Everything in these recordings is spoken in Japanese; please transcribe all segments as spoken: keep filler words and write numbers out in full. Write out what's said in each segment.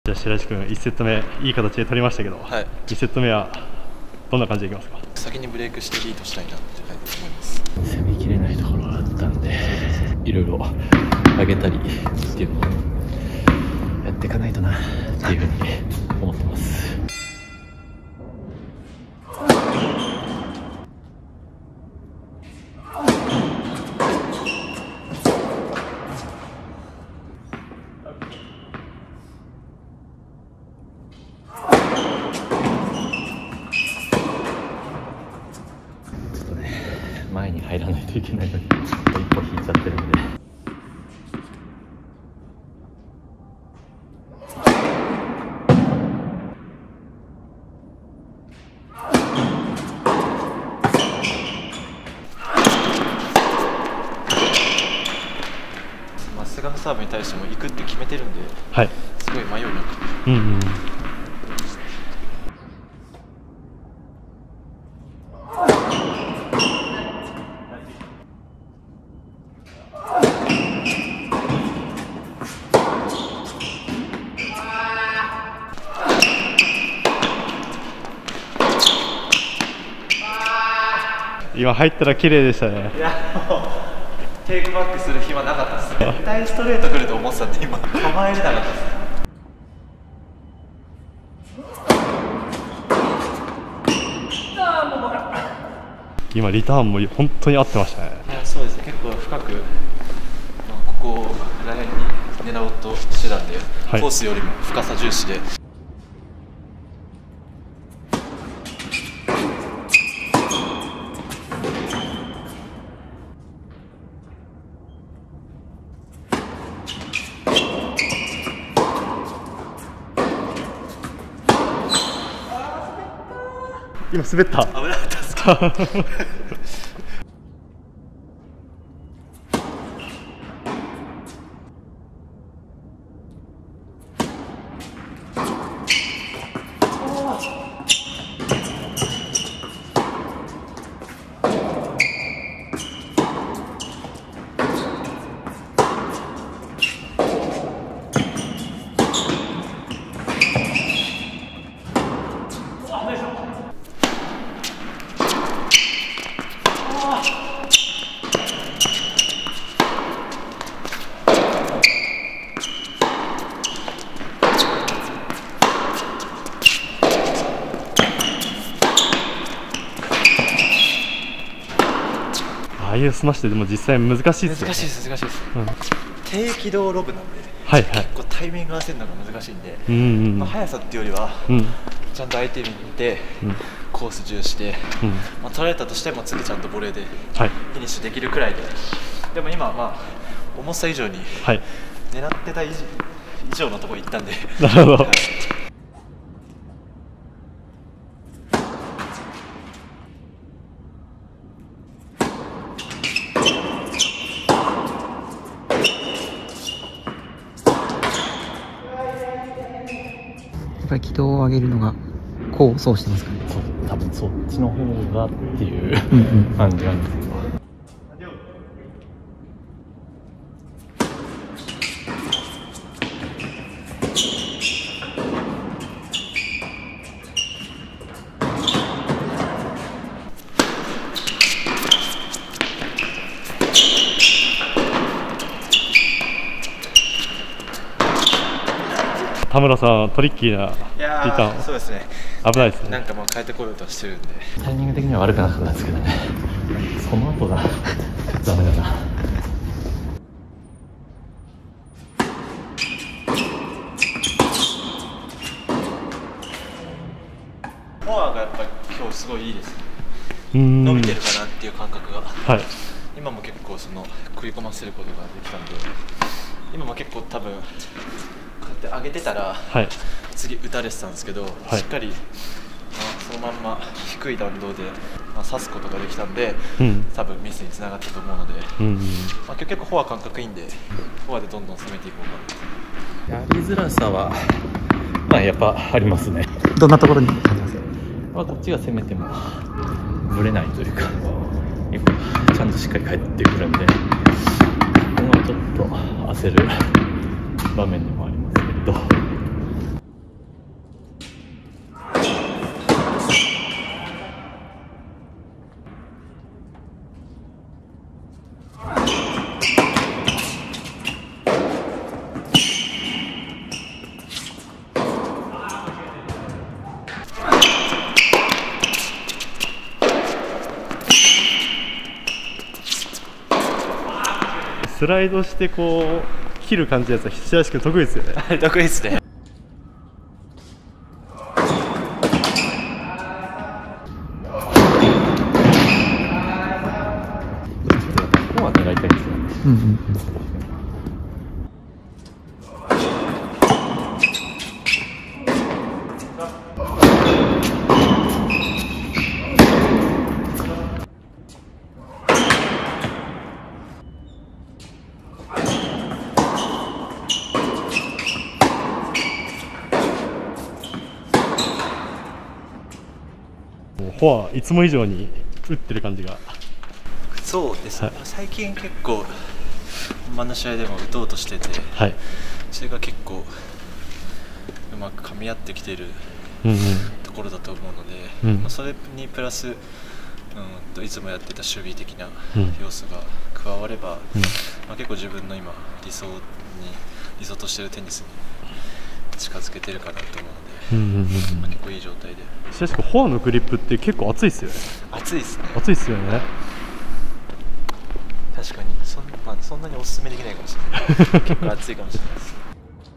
じゃあ白石君、いちセット目いい形で取りましたけど、はい、にセット目はどんな感じでいきますか？ 先にブレイクしてリードしたいなって、はい、思います。 攻めきれないところがあったんで、いろいろ上げたりっていうのをやっていかないとなっていうふうに思ってます。前に入らないといけないのに一歩引いちゃってるんで、 まっすぐのサーブに対しても行くって決めてるんで、 はい、 すごい迷うな。 うんうん今入ったら綺麗でしたね。 いやもうテイクバックする暇なかったですね。絶対ストレート来ると思ってたんで今構えれなかったですね。 今リターンも本当に合ってましたね。 いやそうですね、結構深く、まあ、ここら辺に狙おうとしてたんで、はい、コースよりも深さ重視で。 今滑った。 危なかったですか。 ああいうスマッシュでも実際難しいですよね。 難しいです難しいです、うん、低軌道ロブなんで、 はいはい、 結構タイミング合わせるのが難しいんで、 うんうん、 まあ、速さっていうよりは、うん、ちゃんと相手見て、うん、コース重視で、うん、まあ、取られたとしても次ちゃんとボレーでフィニッシュできるくらいで、はい、でも今はまあ重さ以上に、はい、狙ってた以上のところ行ったんで。 なるほど。 やっぱり軌道を上げるのが功を奏してますかね。 そう多分そっちの方がっていう感じなんですけど、 田村さんトリッキーなリターン。 そうですね、 危ないですね。 なんかもう変えてこようとしてるんで、 タイミング的には悪くなかったんですけどね、その後がダメだな。 フォアがやっぱり今日すごいいいですね。伸びてるかなっていう感覚が、はい、今も結構その食い込ませることができたんで、今も結構多分こうやって上げてたら、はい、次打たれてたんですけど、はい、しっかり、まあ、そのまんま低い弾道で、まあ、刺すことができたんで、うん、多分ミスにつながったと思うので、うんうん、まあ、今日結構フォア感覚いいんで、フォアでどんどん攻めていこうかな。 やりづらさはまあやっぱありますね。 どんなところに感じますか？ まあ、こっちが攻めてもぶれないというか、ちゃんとしっかり返ってくるんで、ここはちょっと焦る場面でもありますけれど、 スライドしてこう切る感じのやつは久しく得意ですよね。 得意ですね。 ここは狙いたいですよね。うんうんうん。 フォアいつも以上に打ってる感じが。 そうですね、はい、最近結構本番の試合でも打とうとしてて、はい、それが結構うまく噛み合ってきてるところだと思うので、うんうん、まあ、それにプラス、うん、といつもやってた守備的な要素が加われば、うん、まあ、結構自分の今理想に理想としてるテニスに近づけてるかなと思うので、まあ、結構いい状態で。 しかしフォアのグリップって結構熱いですよね。 熱いですね。 熱いですよね。 確かに そ,、まあ、そんなにおすすめできないかもしれない結構熱いかもしれないです。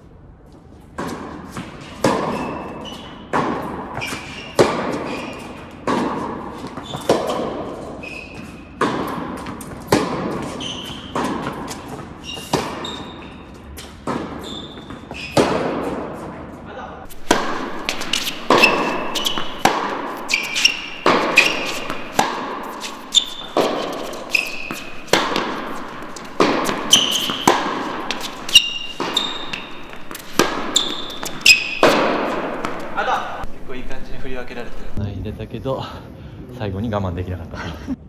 結構いい感じに振り分けられてる。 入れたけど最後に我慢できなかった。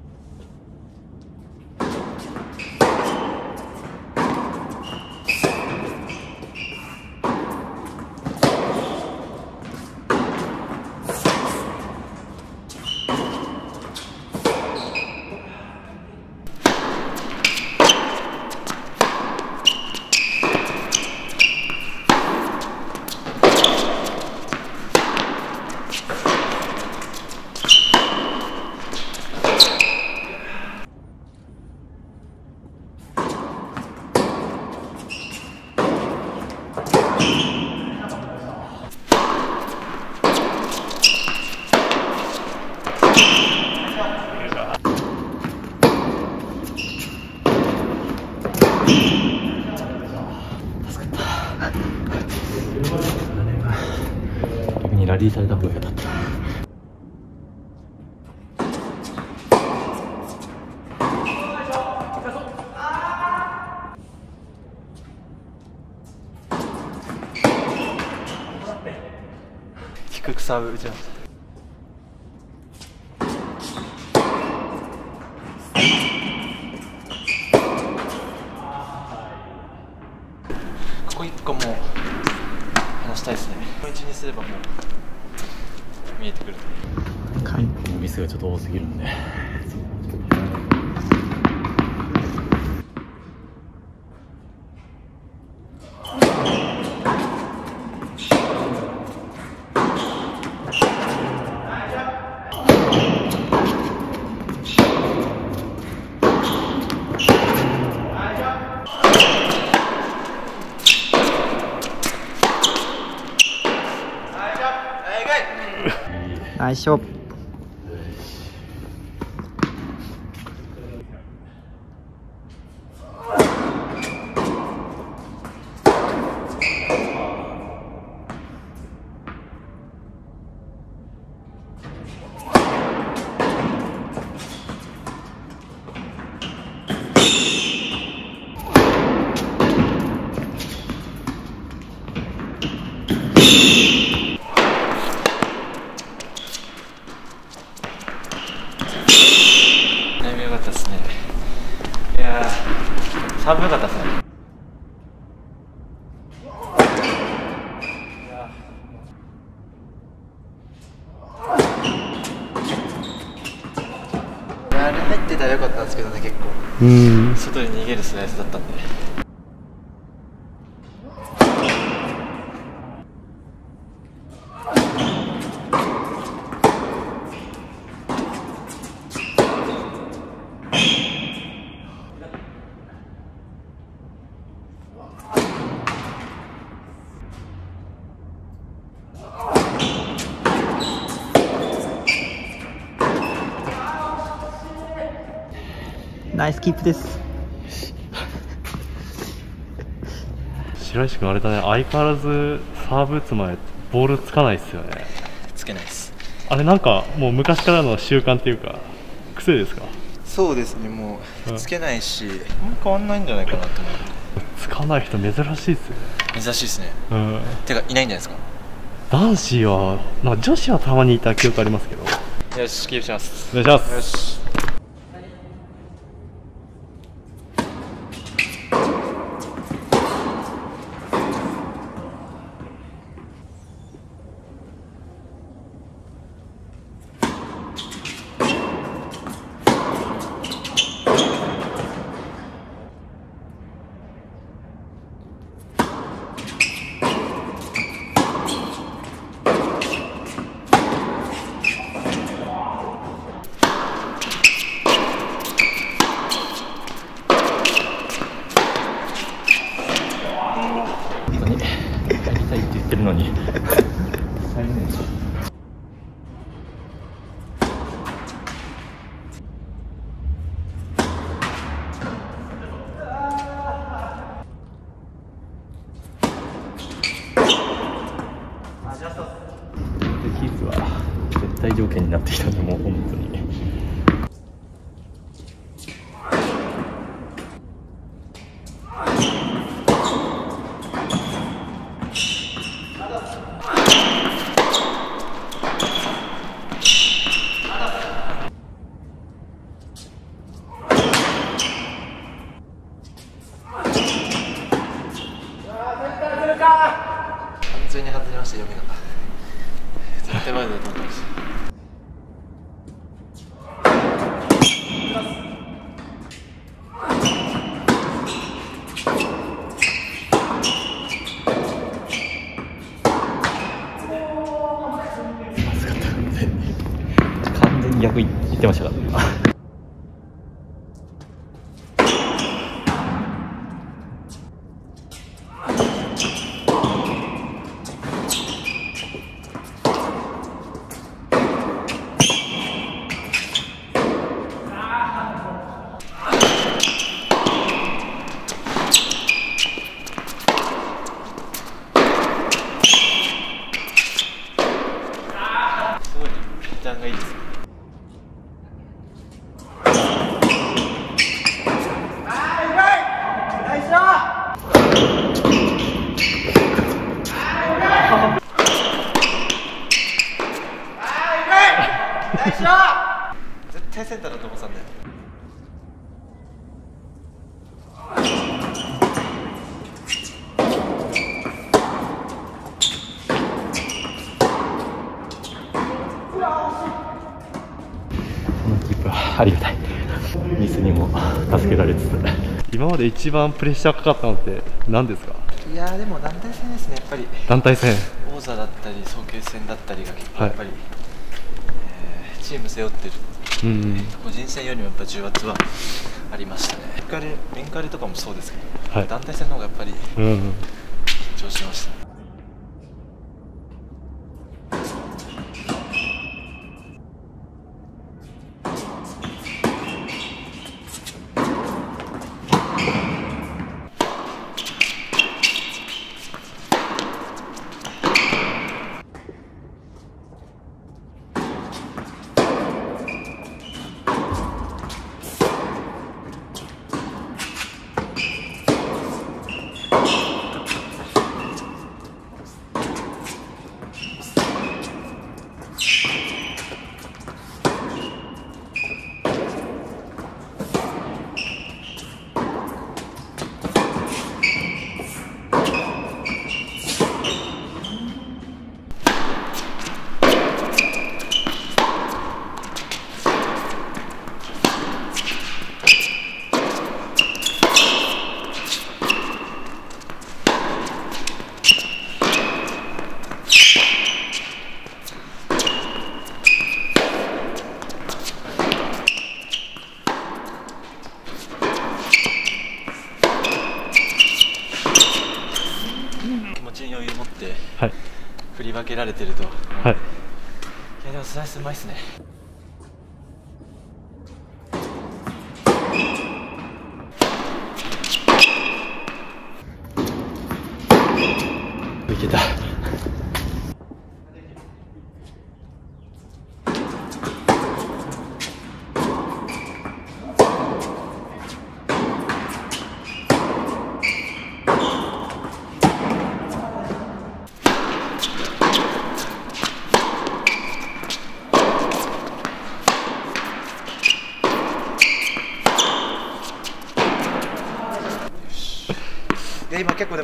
逆にラリーされた方が良かった。 低くサーブ打ちました。ここいっこも離したいですね。このいちにすればもう見えてくる。 回復のミスがちょっと多すぎるんで。 ナイスショット。 寒かったですね。あれ入ってたらよかったんですけどね、結構。うん。外に逃げるスライスだったんで。 ナイスキープです。 白石君あれだね、相変わらずサーブ打つ前ボールつかないっすよね。 つけないです。 あれなんかもう昔からの習慣っていうか癖ですか？ そうですね、もうつけないし、うん、変わんないんじゃないかなと思う。 つかない人珍しいっすよね。 珍しいですね。 うん。 てかいないんじゃないですか。 男子はなんか女子はたまにいた記憶ありますけど。 よし、キープします。 お願いします。 よし。 のにキープは絶対条件になってきたんで、もう本当に。 完全に外れました、読みが。絶対前だと思います。 まずかった完全に完全に逆いってましたから。 がいいです。絶対センターだと思ってたんだよ。 ありがたい。ミスにも助けられつつ。 今まで一番プレッシャーかかったのって何ですか？ いやーでも団体戦ですね、やっぱり。 団体戦。 王座だったり早慶戦だったりが結構やっぱり、はい、えー、チーム背負ってる。うん、個人戦よりもやっぱ重圧はありましたね。メンカレ、メンカレとかもそうですけど、はい、団体戦の方がやっぱり緊張しました。余裕持って振り分けられてると、はい、いやでもスライスうまいっすね。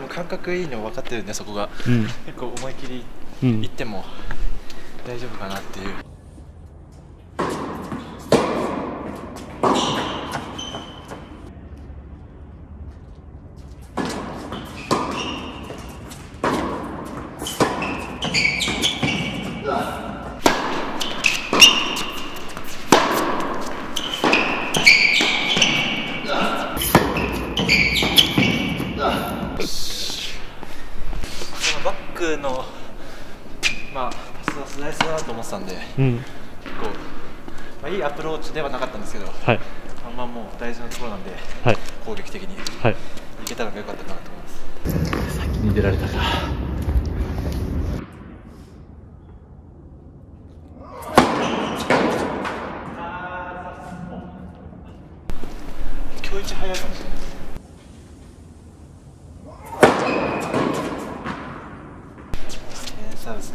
感覚いいの分かってるんで、そこが、うん、結構思い切りいっても大丈夫かなっていう。バックの、まあ、パスはスライスだなと思ってたんで、うん、結構、まあ、いいアプローチではなかったんですけど、はい、まあもう大事なところなんで、はい、攻撃的に、はい、いけたのが良かったかなと思います。 先に出られたか。 今日一早いかもしれない。そうですね。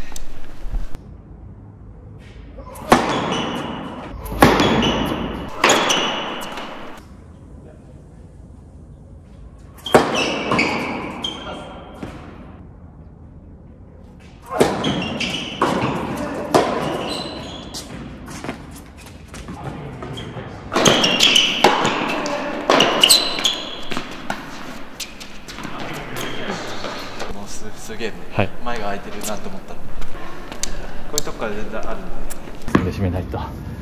もうすすげえ、はい、前が空いてるなと思ったら、こういうとこから全然あるんで、 それで締めないと。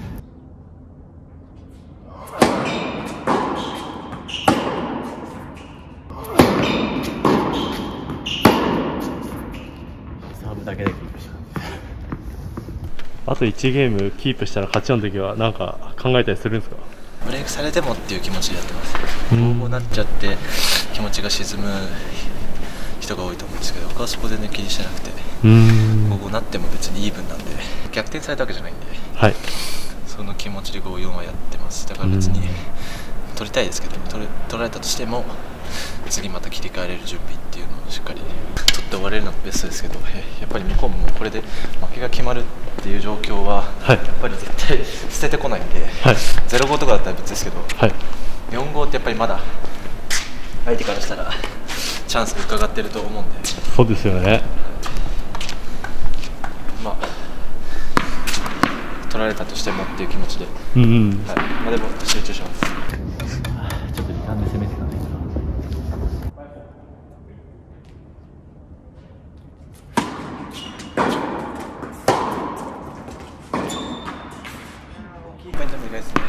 サーブだけでキープした。 あといちゲームキープしたら勝ちの時は何か考えたりするんですか？ ブレイクされてもっていう気持ちでやってます。こうなっちゃって気持ちが沈む人が多いと思うんですけど、僕はそこ全然気にしてなくて、こうなっても別にイーブンなんで、逆転されたわけじゃないんで、はい、その気持ちでごよんはやってます。だから別に取りたいですけど、取れ取られたとしても次また切り替えれる準備っていうのをしっかり取って終われるのがベストですけど、やっぱり向こうもこれで負けが決まるっていう状況は、はい、やっぱり絶対捨ててこないんで、はい、ゼロごとかだったら別ですけど、はい、よんごってやっぱりまだ相手からしたらチャンス伺ってると思うんで。 そうですよね。 まあ取られたとしてもっていう気持ちで、うんうん、はい、まあでも集中します。 ちょっと時間で攻めていかないと。 大きいポイントも意外ですね。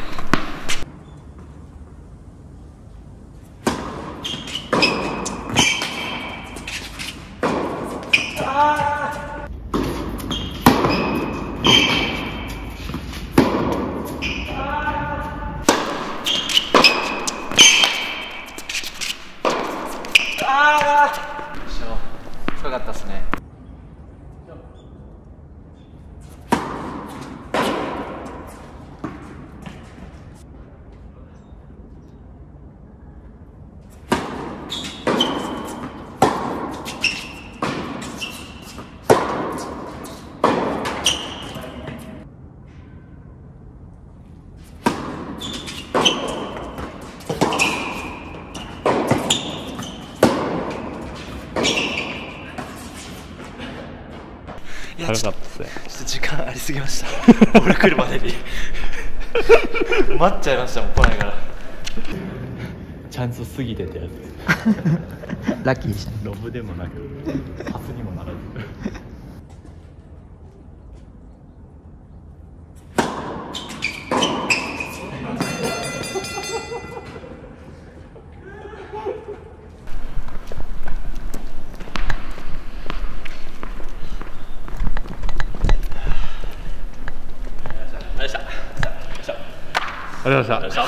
深かったですね。いやちょっと時間ありすぎました。俺来るまでに待っちゃいましたもん、来ないから。 チャンス過ぎてたやつラッキーでしたね。 ロブでもなくパスにもならず。 ありがとうございました。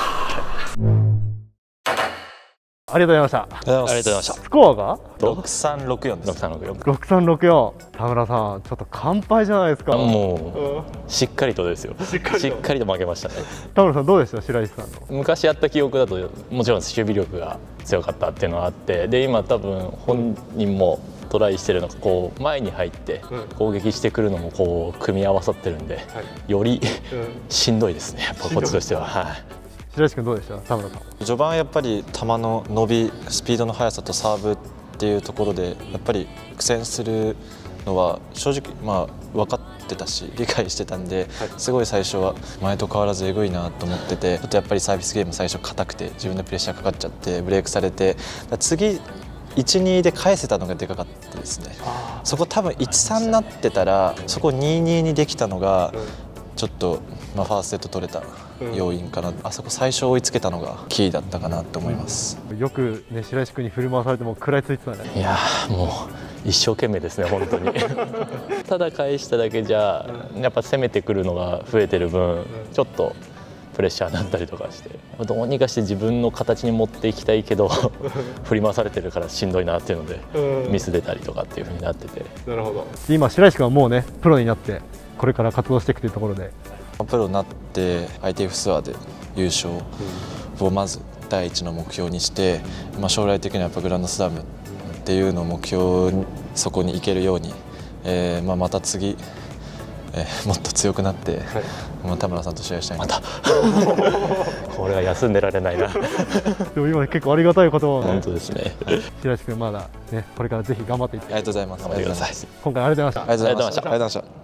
ありがとうございました。 ありがとうございました。 スコアがろくさんろくよんです。 ろくさんろくよん。ろくさんろくよん。田村さん、ちょっと完敗じゃないですか。 もう、うん、しっかりとですよ。しっかりと、しっかりと負けましたね。 田村さんどうでした？白石さんの。 昔やった記憶だともちろん守備力が強かったっていうのはあって、で今多分本人もトライしてるのがこう前に入って攻撃してくるのもこう組み合わさってるんで、よりしんどいですね、やっぱこっちとしては。はい。 白石君どうでした？田村さん。 序盤はやっぱり球の伸び、スピードの速さとサーブっっていうところでやっぱり苦戦するのは正直まあ分かってたし理解してたんで、すごい最初は前と変わらずえぐいなと思ってて、ちょっとやっぱりサービスゲーム最初硬くて自分のプレッシャーかかっちゃってブレイクされて、次いちにで返せたのがでかかったですね。そこ多分いちさんになってたらそこにににできたのがちょっと、まあ、ファーストセット取れた要因かな、うん、あそこ最初追いつけたのがキーだったかなと思います。 よくね白石君に振り回されても食らいついてたね。 いやもう一生懸命ですね本当にただ返しただけじゃやっぱ攻めてくるのが増えてる分ちょっとプレッシャーになったりとかして、どうにかして自分の形に持っていきたいけど振り回されてるからしんどいなっていうのでミス出たりとかっていう風になってて。なるほど。 今白石君はもうねプロになってこれから活動していくというところで、 プロになって アイティーエフ ツアーで優勝をまず第一の目標にして、まあ、将来的にはやっぱグランドスラムっていうのを目標にそこに行けるように、えーまあ、また次、えー、もっと強くなって、はい、まあ、田村さんと試合したいな。またこれは休んでられないなでも今結構ありがたいことを、 本当ですね。 白石君まだねこれからぜひ頑張っていって。 ありがとうございます。 頑張ってください。 今回ありがとうございました。 ありがとうございました。ありがとうございました。